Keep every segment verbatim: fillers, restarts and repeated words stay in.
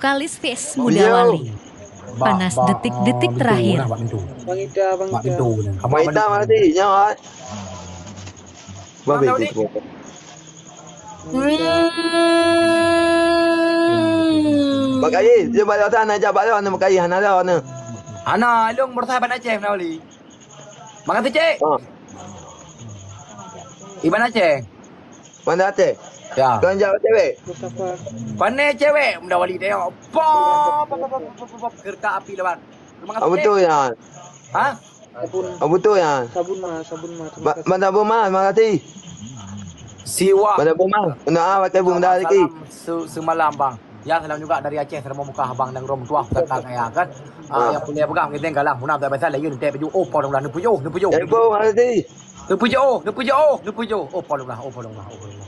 vokalis Face Muda Wali. Panas detik-detik terakhir. Bang Ida, Bang Ida. Bang Ida mati, nyawa. Babe itu. Bang Kai, dia balik sana aja balik sana Bang Kai, hana dah hana. Ana, long bersahabat Aceh nak beli. Bang kata cek. Iban Aceh. Mana Aceh? Ya. Kau jawab cewek. Pandai cewek, muda wali dia. Pop, pop, pop, pop, pop, kereta api lebat. Oh, betul ya. Hah? Sabun. Oh, betul ya. Sabun mah, sabun mah. Mana buma, makasih. Siwa. Mana buma? Nak pakai buma lagi. Semalam bang. Ya salam juga dari Aceh sama muka abang dan rom tua kakak ya kan. Ah yang punya pegang kita enggak lah. Munam tak biasa lagi nanti baju oh polong lah nu puyo nu puyo. Eh, bu, makasih. Nu puyo, nu puyo, nu puyo. Oh polong lah, oh polong lah, oh polong lah.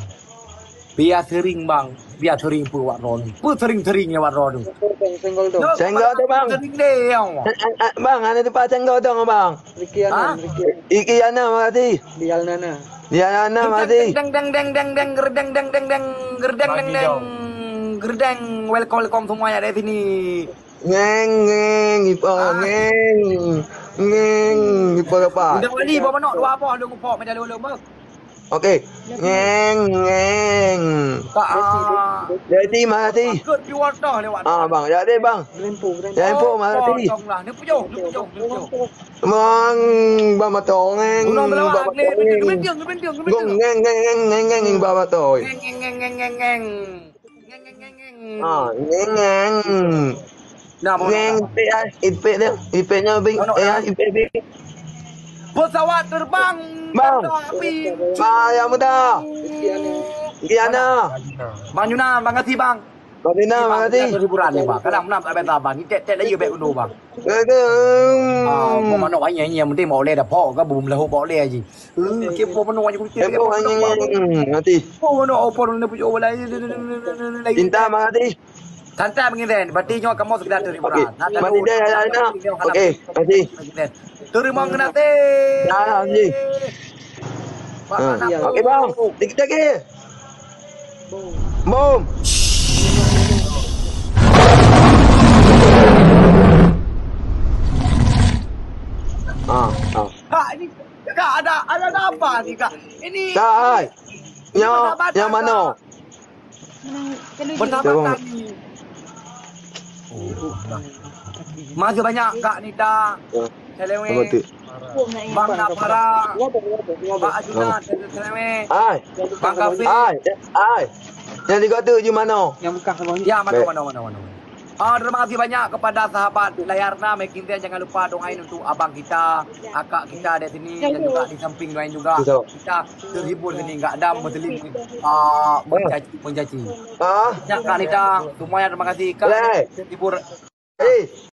Biar sering bang, biar sering pu wak ron. Pu sering-seringnya wak ron. Senggol dong. Senggol tu bang. Sering deh. Bang, ada tempat senggol dong bang. Riki Ana, Riki. Iki Ana, makasih. Dial Nana. Dia Ana, makasih. Deng deng deng deng deng gerdeng deng deng deng gerdeng deng deng gerdeng. Welcome welcome semuanya dari sini. Ngeng ngeng ipo ngeng ngeng ipo apa? Udah wali bawa nak dua apa lu ngupok meja lu lu. Okey. Ngeng ngeng. Tak. Jadi makasih. Good you want dah lewat. Ah bang, jadi bang. Grandpo, Grandpo. Jadi po makasih. Tonglah, ni puyo, ni puyo, ni puyo. Bang, bang matong ngeng. Ulang belawak ni, gebendiang, gebendiang, Gong gebendiang. ngeng ngeng ngeng ngeng ngeng ngeng bang matoy. Ngeng ngeng ngeng ngeng ngeng ngeng. Ngeng ngeng ngeng ngeng. Ah, ngeng ngeng. Nah, Ngeng ipe ah, ipe dia. Ipe-nya bing. Eh, ipe bing. Pesawat terbang. Bang. Api. Bang, yang muda. Giana. Bang Yuna, bang kasih bang. Bang Dina, makasih. Hiburan ni bang. Kadang menam tak beta bang. Ni tek tek lagi baik undo bang. Ke. Ah, mau mana banyak ni yang penting mau le dah pok ke belum lahu pok le aje. Eh, kepo mana banyak kucing. Tempo ngeng mati. Oh, mana opor ni punya olah. Cinta makasih. Santai mengiren. Berarti nyawa kamu sekedar terhiburan. Okey. Mati dia Ana. Okey, makasih. Terima kenate. Dah, Haji. Okey bang. Dikit lagi. Boom. Ah, ah. Kak, ini kak ada ada apa ni kak? Ini Sai. Yang yang mana? Bersahabatan ni. Oh, masih banyak kak Nita. Selewe. Bang Napara. Pak Ajuna Selewe. Ai. Bang Kafi. Ai. Ai. Yang tiga tu di mana? Yang Mekah bang. Ya, mana mana mana mana. Ah, terima kasih banyak kepada sahabat layarna Making Ten. Jangan lupa doain untuk abang kita, akak kita di sini dan juga di samping lain juga. Kita terhibur sini, enggak ada berseling ah mencaci mencaci. Ah. Ya Kak Nita, semuanya terima kasih Kak. Terhibur. Eh.